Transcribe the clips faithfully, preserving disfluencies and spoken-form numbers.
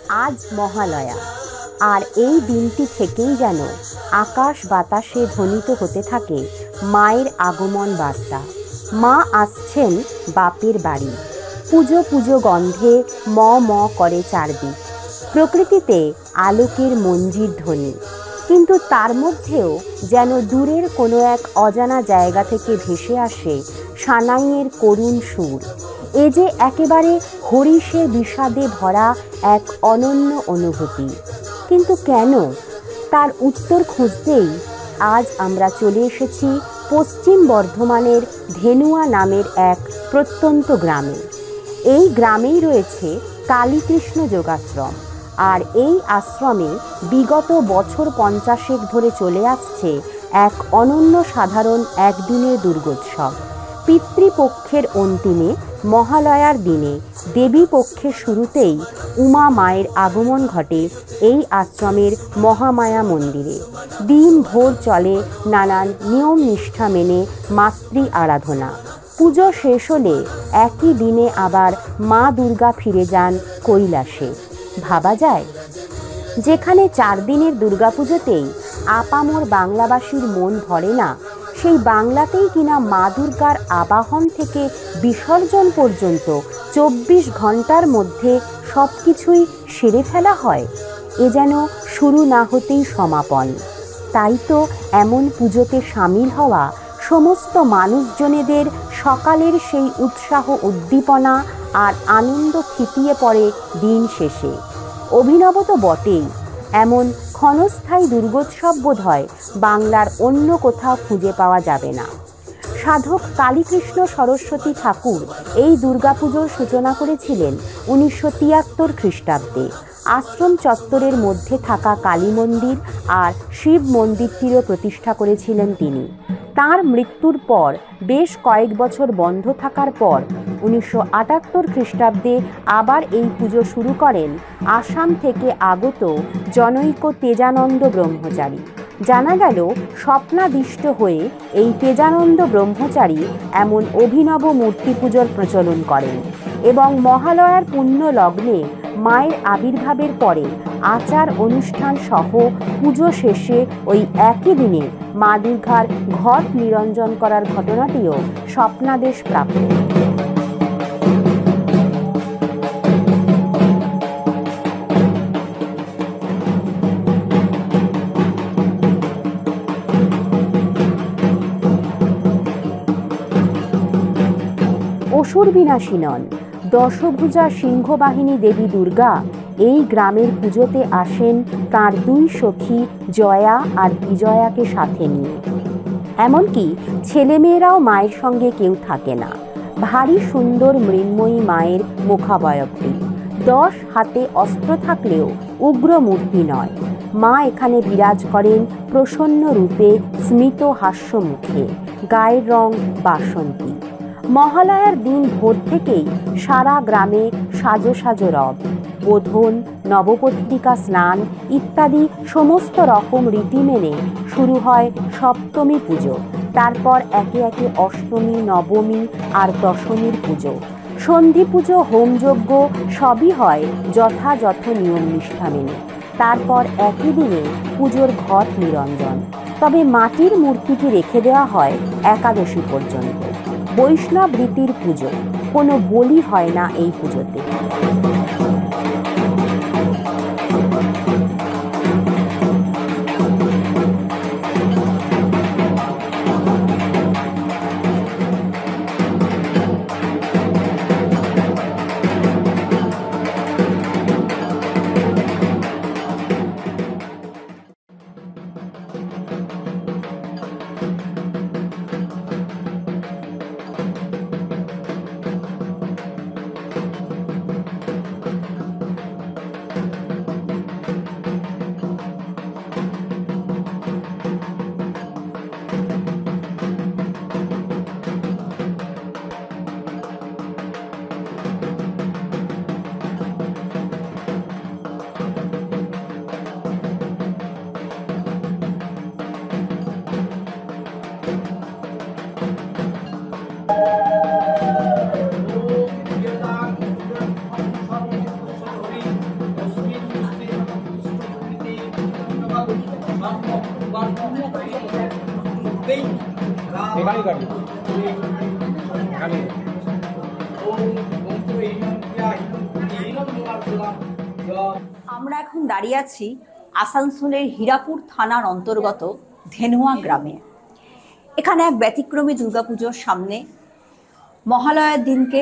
আজ মহালয়া, আর এই দিনটি থেকেই যেন আকাশ বাতাসে ধ্বনিত হতে থাকে মায়ের আগমন বার্তা। মা আসছেন বাপের বাড়ি। পুজো পুজো গন্ধে ম ম করে চারদিক। প্রকৃতিতে আলোকের মঞ্জির ধ্বনি, কিন্তু তার মধ্যেও যেন দূরের কোনো এক অজানা জায়গা থেকে ভেসে আসে সানাইয়ের করুণ সুর। এ যে একেবারে হরিষে বিষাদে ভরা এক অনন্য অনুভূতি। কিন্তু কেন? তার উত্তর খুঁজতেই আজ আমরা চলে এসেছি পশ্চিম বর্ধমানের ধেনুয়া নামের এক প্রত্যন্ত গ্রামে। এই গ্রামেই রয়েছে কালীকৃষ্ণ যোগাশ্রম, আর এই আশ্রমে বিগত বছর পঞ্চাশেক ধরে চলে আসছে এক অনন্য সাধারণ একদিনের দুর্গোৎসব। পিতৃপক্ষের অন্তিমে মহালয়ার দিনে দেবী পক্ষের শুরুতেই উমা মায়ের আগমন ঘটে এই আশ্রমের মহামায়া মন্দিরে। দিন ভোর চলে নানান নিয়ম নিষ্ঠা মেনে মাতৃ আরাধনা। পুজো শেষ হলে একই দিনে আবার মা দুর্গা ফিরে যান কৈলাসে। ভাবা যায়, যেখানে চার দিনের দুর্গাপুজোতেই আপামর বাংলাবাসীর মন ভরে না, সেই বাংলাতেই কিনা মা দুর্গার আবাহন থেকে বিসর্জন পর্যন্ত চব্বিশ ঘন্টার মধ্যে সব কিছুই সেরে ফেলা হয়। এ যেন শুরু না হতেই সমাপন। তাই তো এমন পুজোতে সামিল হওয়া সমস্ত মানুষজনেদের সকালের সেই উৎসাহ উদ্দীপনা আর আনন্দ থিতিয়ে পড়ে দিন শেষে। অভিনব তো বটেই, এমন ক্ষণস্থায়ী দুর্গোৎসব বোধ হয় বাংলার অন্য কোথাও খুঁজে পাওয়া যাবে না। সাধক কালীকৃষ্ণ সরস্বতী ঠাকুর এই দুর্গাপুজোর সূচনা করেছিলেন উনিশশো তিয়াত্তর খ্রিস্টাব্দে। আশ্রম চত্বরের মধ্যে থাকা কালী মন্দির আর শিব মন্দিরটিরও প্রতিষ্ঠা করেছিলেন তিনি। তাঁর মৃত্যুর পর বেশ কয়েক বছর বন্ধ থাকার পর উনিশশো আটাত্তর খ্রিস্টাব্দে আবার এই পুজো শুরু করেন আসাম থেকে আগত জনৈক তেজানন্দ ব্রহ্মচারী। জানা গেল স্বপ্নাদিষ্ট হয়ে এই তেজানন্দ ব্রহ্মচারী এমন অভিনব মূর্তি পুজোর প্রচলন করেন এবং মহালয়ার পুণ্য লগ্নে মায়ের আবির্ভাবের পরে আচার অনুষ্ঠান সহ পুজো শেষে ওই একই দিনে মা দুর্গার ঘট নিরঞ্জন করার ঘটনাটিও স্বপ্নাদেশ প্রাপ্ত। অসুর বিনাশী নন, দশভুজা সিংহবাহিনী দেবী দুর্গা এই গ্রামের পুজোতে আসেন তাঁর দুই সখী জয়া আর বিজয়াকে সাথে নিয়ে। এমনকি ছেলেমেয়েরাও মায়ের সঙ্গে কেউ থাকে না। ভারী সুন্দর মৃন্ময়ী মায়ের মুখাবয়বটি। দশ হাতে অস্ত্র থাকলেও উগ্র মূর্তি নয়। মা এখানে বিরাজ করেন প্রসন্ন রূপে, স্মিত হাস্য মুখে। গায়ের রং বাসন্তী। মহালয়ার দিন ভোর থেকেই সারা গ্রামে সাজো সাজো রব, বোধন, নবপত্রিকা স্নান ইত্যাদি সমস্ত রকম রীতি মেনে শুরু হয় সপ্তমী পুজো। তারপর একে একে অষ্টমী, নবমী আর দশমীর পুজো। সন্ধি পুজো, হোমযজ্ঞ সবই হয় যথাযথ নিয়ম নিষ্ঠা মেনে। তারপর একই দিনে পুজোর ঘট নিরঞ্জন। তবে মাটির মূর্তিটি রেখে দেওয়া হয় একাদশী পর্যন্ত। বৈষ্ণব রীতির পুজো, কোনো বলি হয় না এই পুজোতে। আমরা এখন দাঁড়িয়ে আছি আসানসোলের হীরাপুর থানার অন্তর্গত ধেনুয়া গ্রামে। এখানে এক ব্যতিক্রমী দুর্গাপুজোর সামনে মহালয়ার দিনকে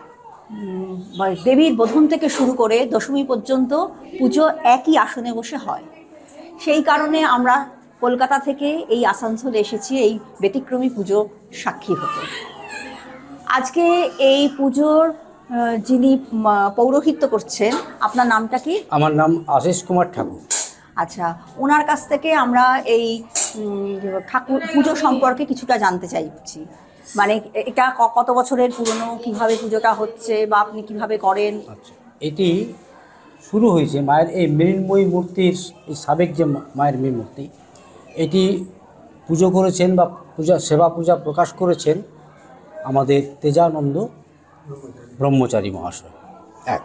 দেবীর বোধন থেকে শুরু করে দশমী পর্যন্ত পুজো একই আসনে বসে হয়। সেই কারণে আমরা কলকাতা থেকে এই আসানসোলে এসেছি এই ব্যতিক্রমী পুজো সাক্ষী হতে। আজকে এই পুজোর যিনি পৌরোহিত্য করছেন, আপনার নামটা কি? আমার নাম আশিস কুমার ঠাকুর। আচ্ছা, ওনার কাছ থেকে আমরা এই ঠাকুর পুজো সম্পর্কে কিছুটা জানতে চাইছি। মানে এটা কত বছরের পুরনো, কিভাবে পুজোটা হচ্ছে বা আপনি কিভাবে করেন? আচ্ছা, এটি শুরু হয়েছে মায়ের এই মৃন্ময়ী মূর্তির এই সাবেক যে মায়ের মৃন্ময়ী মূর্তি, এটি পুজো করেছেন বা পূজা সেবা পূজা প্রকাশ করেছেন আমাদের তেজানন্দ ব্রহ্মচারী মহাশয় এক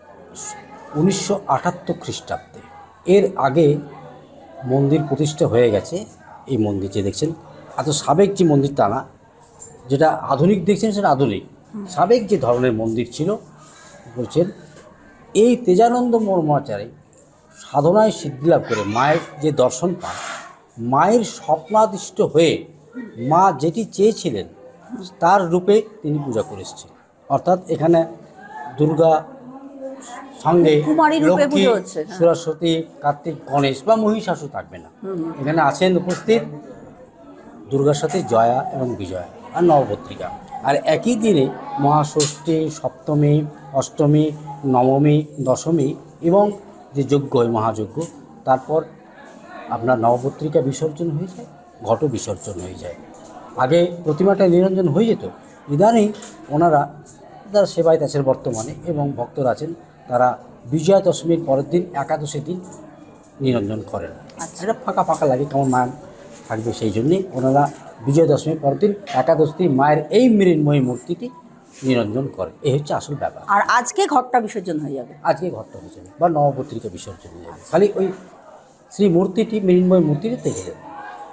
উনিশশো আটাত্তর খ্রিস্টাব্দে। এর আগে মন্দির প্রতিষ্ঠা হয়ে গেছে। এই মন্দির যে দেখছেন এত সাবেক যে মন্দির তা না, যেটা আধুনিক দেখছেন সেটা আধুনিক। সাবেক যে ধরনের মন্দির ছিল বলছেন এই তেজানন্দ ব্রহ্মচারী সাধনায় সিদ্ধিলাভ করে মায়ের যে দর্শন পান, মায়ের স্বপ্নাদিষ্ট হয়ে মা যেটি চেয়েছিলেন তার রূপে তিনি পূজা করে এসেছেন। অর্থাৎ এখানে দুর্গা সঙ্গে লক্ষ্মী, সরস্বতী, কার্তিক, গণেশ বা মহিষাসুর থাকবে না। এখানে আছেন উপস্থিত দুর্গার সাথে জয়া এবং বিজয়া আর নবপত্রিকা। আর একই দিনে মহাষষ্ঠী, সপ্তমী, অষ্টমী, নবমী, দশমী এবং যে যজ্ঞ হয় মহাযজ্ঞ, তারপর আপনার নবপত্রিকা বিসর্জন হয়ে যায়, ঘট বিসর্জন হয়ে যায়। আগে প্রতিমাটা নিরঞ্জন হয়ে যেত, ইদানিং ওনারা যারা সেবায় আছেন বর্তমানে এবং ভক্তরা আছেন তারা বিজয়া দশমীর পরের দিন একাদশী দিন নিরঞ্জন করেন। এটা ফাঁকা ফাঁকা লাগে, কেমন মায়া থাকবে, সেই জন্যেই ওনারা বিজয়া দশমীর পরের দিন একাদশী মায়ের এই মৃন্ময়ী মূর্তিটি নিরঞ্জন করে। এই হচ্ছে আসল ব্যাপার। আর আজকে ঘটটা বিসর্জন হয়ে যাবে, আজকে ঘটটা হয়ে যাবে বা নবপত্রিকা বিসর্জন হয়ে যাবে। খালি ওই শ্রী মূর্তিটি মৃন্ময়ী মূর্তিটি থেকে যাবে।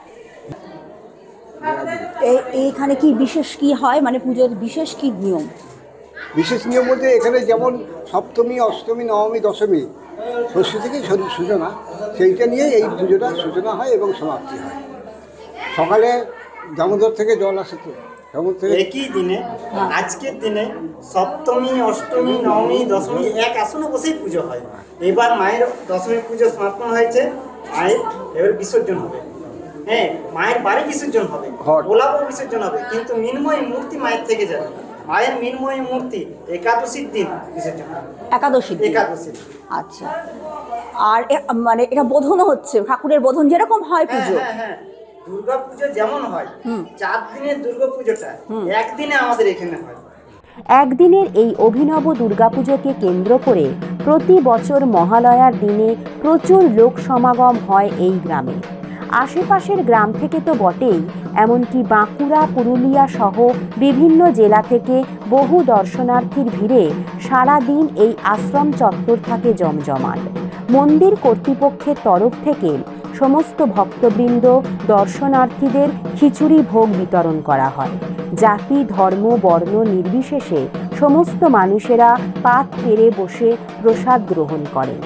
এইখানে কি বিশেষ কি হয়, মানে পুজোর বিশেষ কি নিয়ম? বিশেষ নিয়ম বলতে এখানে যেমন সপ্তমী, অষ্টমী, নবমী, দশমী, ষষ্ঠী থেকে সূচনা, সেইটা নিয়ে এই পুজোটা সূচনা হয় এবং সমাপ্তি হয়। সকালে দামোদর থেকে জল আসে, তো একই দিনে আজকের দিনে সপ্তমী, অষ্টমী, নবমী, দশমী এক আসনে বসেই পুজো হয়। এবার মায়ের দশমী পুজো সমাপন হয়েছে, মায়ের এবার বিসর্জন হবে। হ্যাঁ, মায়ের বাড়ি বিসর্জন হবে, গোলাপও বিসর্জন হবে, কিন্তু মৃন্ময়ী মূর্তি মায়ের থেকে যাবে। মায়ের মৃন্ময়ী মূর্তি একাদশীর দিন বিসর্জন হবে। একাদশী একাদশী আচ্ছা। আর মানে এটা বোধনও হচ্ছে, ঠাকুরের বোধন যেরকম হয় পুজো। হ্যাঁ হ্যাঁ, দুর্গা পুজো যেমন হয় চার দিনের দুর্গা পুজোটা একদিনে আমাদের এখানে হয়। একদিনের এই অভিনব দুর্গাপুজোকে কেন্দ্র করে প্রতি বছর মহালয়ার দিনে প্রচুর লোক সমাগম হয় এই গ্রামে। আশেপাশের গ্রাম থেকে তো বটেই, এমনকি বাঁকুড়া, পুরুলিয়া সহ বিভিন্ন জেলা থেকে বহু দর্শনার্থীর ভিড়ে সারাদিন এই আশ্রম চত্বর থাকে জমজমাট। মন্দির কর্তৃপক্ষের তরফ থেকে সমস্ত ভক্তবৃন্দ দর্শনার্থীদের খিচুড়ি ভোগ বিতরণ করা হয়। জাতি, ধর্ম, বর্ণ নির্বিশেষে সমস্ত মানুষেরা পাত পেরে বসে প্রসাদ গ্রহণ করেন।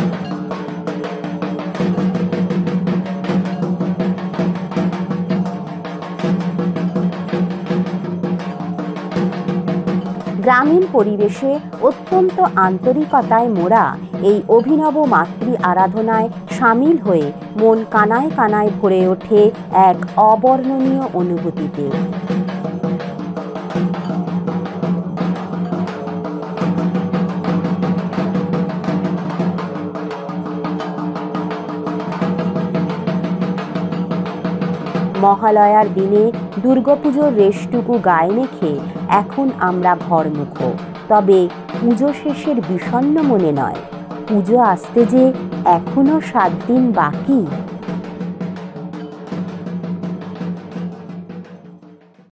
গ্রামীণ পরিবেশে অত্যন্ত আন্তরিকতায় মোড়া এই অভিনব মাতৃ আরাধনায় সামিল হয়ে মন কানায় কানায় ভরে ওঠে এক অবর্ণনীয় অনুভূতিতে। মহালয়ার দিনে দুর্গাপুজোর রেশটুকু গায়ে মেখে এখন আমরা ঘরমুখ, তবে পুজো শেষের বিষণ্ণ মনে নয়। পুজো আসতে যে এখনো সাত দিন বাকি।